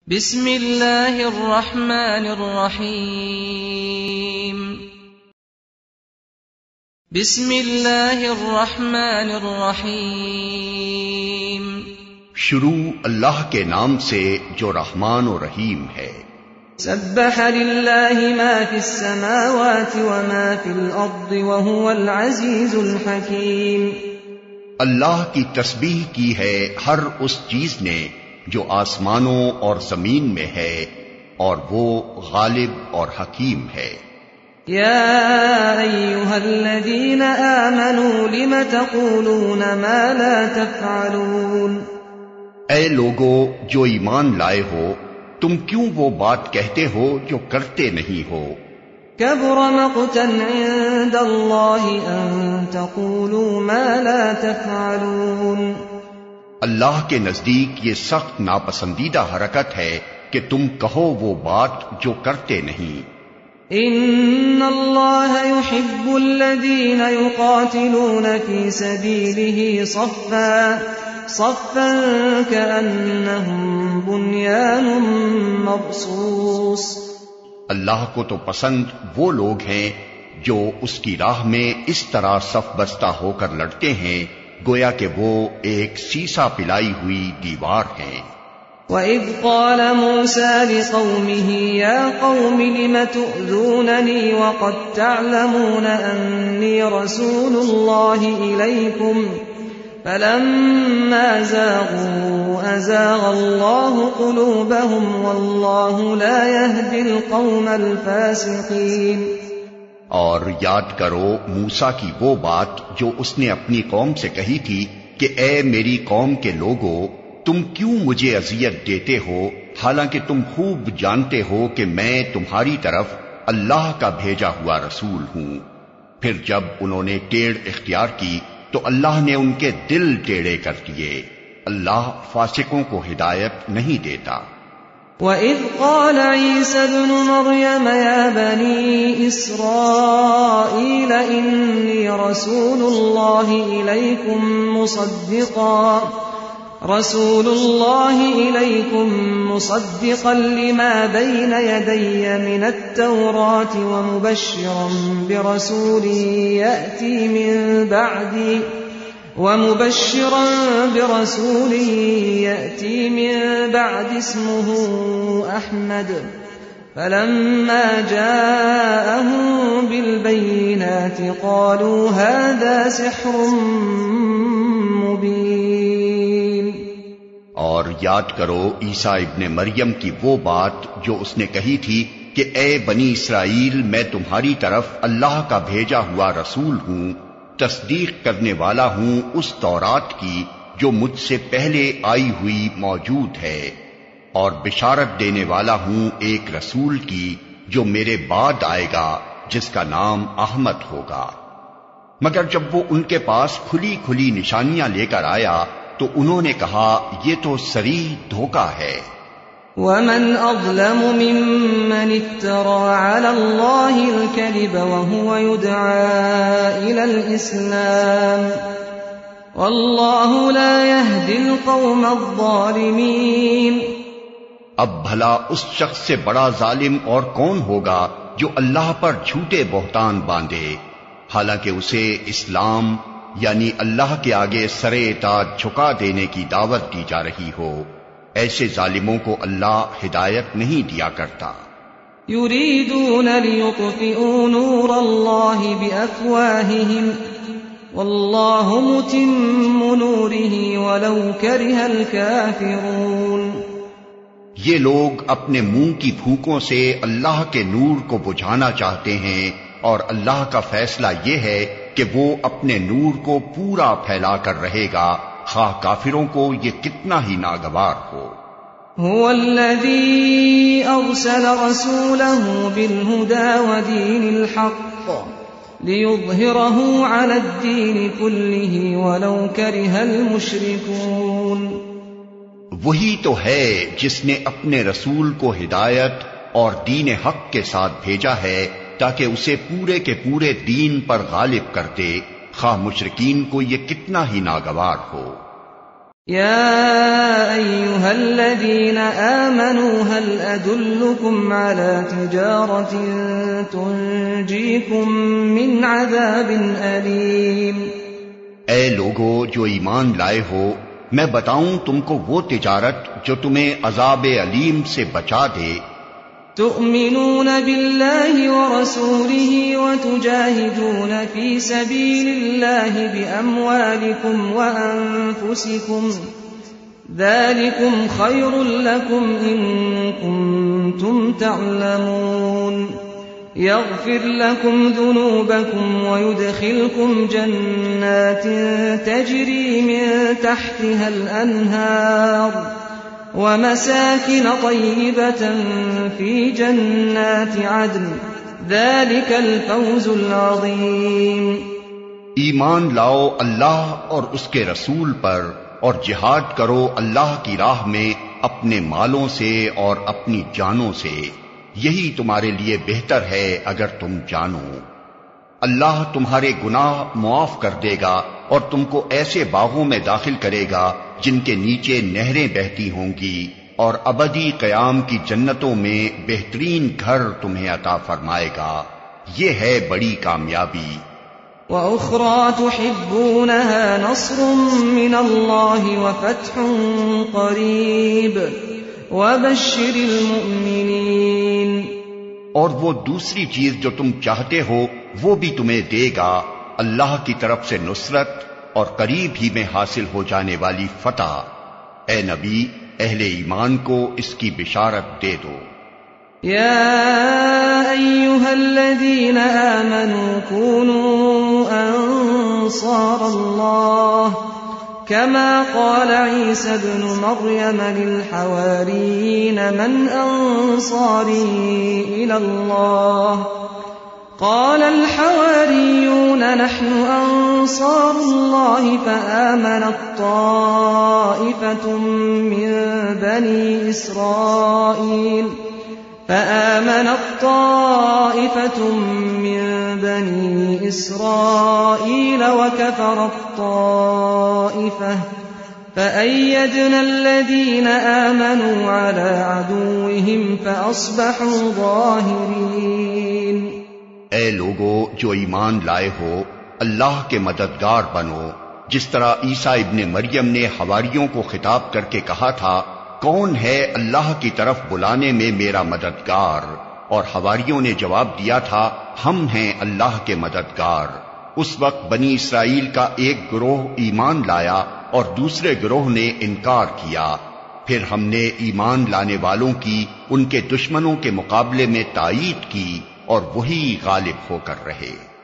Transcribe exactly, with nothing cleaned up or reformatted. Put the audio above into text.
بسم اللہ الرحمن الرحیم بسم اللہ الرحمن الرحیم شروع اللہ کے نام سے جو رحمان و رحیم ہے۔ سبح للہ ما فی السماوات وما فی الارض وهو العزیز الحکیم۔ اللہ کی تسبیح کی ہے ہر اس چیز نے جو آسمانوں اور زمین میں ہے، اور وہ غالب اور حکیم ہے۔ یا ایھا الذین آمنوا لم تقولون ما لا تفعلون۔ اے لوگو جو ایمان لائے ہو، تم کیوں وہ بات کہتے ہو جو کرتے نہیں ہو؟ کبر مقتا عند اللہ ان تقولوا ما لا تفعلون۔ اللہ کے نزدیک یہ سخت ناپسندیدہ حرکت ہے کہ تم کہو وہ بات جو کرتے نہیں۔ ان اللہ يحب الذین یقاتلون فی سبیلہ صفا صفا کأنہم بنیان مرصوص۔ اللہ کو تو پسند وہ لوگ ہیں جو اس کی راہ میں اس طرح صف بستہ ہو کر لڑتے ہیں گویا کہ وہ ایک سیسا پلائی ہوئی دیوار ہیں۔ وَإِذْ قَالَ مُوسَى لِقَوْمِهِ يَا قَوْمِ لِمَ تُؤْذُونَنِي وَقَدْ تَعْلَمُونَ أَنِّي رَسُولُ اللَّهِ إِلَيْكُمْ فَلَمَّا زَاغُوا أَزَاغَ اللَّهُ قُلُوبَهُمْ وَاللَّهُ لَا يَهْدِي الْقَوْمَ الْفَاسِقِينَ۔ اور یاد کرو موسیٰ کی وہ بات جو اس نے اپنی قوم سے کہی تھی کہ اے میری قوم کے لوگو، تم کیوں مجھے اذیت دیتے ہو حالانکہ تم خوب جانتے ہو کہ میں تمہاری طرف اللہ کا بھیجا ہوا رسول ہوں۔ پھر جب انہوں نے ٹیڑھ اختیار کی تو اللہ نے ان کے دل ٹیڑھے کر دیے۔ اللہ فاسقوں کو ہدایت نہیں دیتا۔ وَإِذْ قَالَ عِيسَى ابْنُ مَرْيَمَ يَا بَنِي إِسْرَائِيلَ إِنِّي رَسُولُ اللَّهِ إِلَيْكُمْ مُصَدِّقًا رَسُولُ اللَّهِ إِلَيْكُمْ مُصَدِّقًا لِمَا بَيْنَ يَدَيَّ مِنَ التَّوْرَاةِ وَمُبَشِّرًا بِرَسُولٍ يَأْتِي مِن بَعْدِي وَمُبَشِّرًا بِرَسُولٍ يَأْتِي مِن بَعْدِ اسْمُهُ أَحْمَدُ فَلَمَّا جَاءَهُم بِالْبَيِّنَاتِ قَالُوا هَذَا سِحْرٌ مُبِينٌ۔ اور یاد کرو عیسیٰ ابن مریم کی وہ بات جو اس نے کہی تھی کہ اے بنی اسرائیل، میں تمہاری طرف اللہ کا بھیجا ہوا رسول ہوں، تصدیق کرنے والا ہوں اس تورات کی جو مجھ سے پہلے آئی ہوئی موجود ہے، اور بشارت دینے والا ہوں ایک رسول کی جو میرے بعد آئے گا جس کا نام احمد ہوگا۔ مگر جب وہ ان کے پاس کھلی کھلی نشانیاں لے کر آیا تو انہوں نے کہا یہ تو صریح دھوکہ ہے۔ وَمَنْ أَظْلَمُ مِمَّنِ افْتَرَىٰ عَلَى اللَّهِ الْكَذِبَ وَهُوَ يُدْعَىٰ إِلَى الْإِسْلَامِ وَاللَّهُ لَا يَهْدِي الْقَوْمَ الظَّالِمِينَ۔ اب بھلا اس شخص سے بڑا ظالم اور کون ہوگا جو اللہ پر جھوٹے بہتان باندھے حالانکہ اسے اسلام یعنی اللہ کے آگے سر اطاعت جھکا دینے کی دعوت دی جا رہی ہو۔ ایسے ظالموں کو اللہ ہدایت نہیں دیا کرتا۔ یریدون لیطفئوا نور اللہ بافواہہم واللہ متم نورہ ولو کرہ الکافرون۔ یہ لوگ اپنے منہ کی پھونکوں سے اللہ کے نور کو بجھانا چاہتے ہیں، اور اللہ کا فیصلہ یہ ہے کہ وہ اپنے نور کو پورا پھیلا کر رہے گا خواہ کافروں کو یہ کتنا ہی ناگوار ہو۔ هو الذی ارسل رسولہ بالہدى ودین الحق لیظہرہ علی الدین کلہ ولو کرہ المشرکون۔ وہی تو ہے جس نے اپنے رسول کو ہدایت اور دین حق کے ساتھ بھیجا ہے تاکہ اسے پورے کے پورے دین پر غالب کر دے خواہ مشرکین کو یہ کتنا ہی ناگوار ہو۔ يا أيها الذين آمنوا هل أدلكم على تجارة تنجيكم من عذاب أليم؟ اے لوگو جو ایمان لائے ہو، میں بتاؤں تم کو وہ تجارت جو تمہیں عذاب علیم سے بچا دے۔ تؤمنون بالله ورسوله وتجاهدون في سبيل الله بأموالكم وأنفسكم ذلكم خير لكم إن كنتم تعلمون يغفر لكم ذنوبكم ويدخلكم جنات تجري من تحتها الأنهار ومساكن طيبة في جنات عدن ذلك الفوز العظيم۔ ایمان لاؤ اللہ اور اس کے رسول پر اور جہاد کرو اللہ کی راہ میں اپنے مالوں سے اور اپنی جانوں سے، یہی تمہارے لیے بہتر ہے اگر تم جانو۔ اللہ تمہارے گناہ معاف کر دے گا اور تم کو ایسے باغوں میں داخل کرے گا جن کے نیچے نہریں بہتی ہوں گی، اور ابدی قیام کی جنتوں میں بہترین گھر تمہیں عطا فرمائے گا۔ یہ ہے بڑی کامیابی۔ وَأُخْرَى تُحِبُّونَهَا نَصْرٌ مِّنَ اللَّهِ وَفَتْحٌ قَرِيبٌ وَبَشِّرِ الْمُؤْمِنِينَ۔ اور وہ دوسری چیز جو تم چاہتے ہو وہ بھی تمہیں دے گا، اللہ کی طرف سے نصرت اور قریب ہی میں حاصل ہو جانے والی فتح۔ اے نبی، اہل ایمان کو اس کی بشارت دے دو۔ يا أيها الذين آمنوا كونوا أنصار الله كما قال عيسى ابن مريم للحواريين من أنصاري إلى الله قال الحواريون نحن أنصار الله فآمنت طائفة من بني إسرائيل فآمنت طائفة من بني إسرائيل وكفرت طائفة فأيدنا الذين آمنوا على عدوهم فأصبحوا ظاهرين۔ اے لوگو جو ایمان لائے ہو، اللہ کے مددگار بنو، جس طرح عیسیٰ ابن مریم نے حواریوں کو خطاب کر کے کہا تھا، کون ہے اللہ کی طرف بلانے میں میرا مددگار؟ اور حواریوں نے جواب دیا تھا، ہم ہیں اللہ کے مددگار۔ اس وقت بنی اسرائیل کا ایک گروہ ایمان لایا اور دوسرے گروہ نے انکار کیا، پھر ہم نے ایمان لانے والوں کی ان کے دشمنوں کے مقابلے میں تائید کی اور وہی غالب ہو کر رہے۔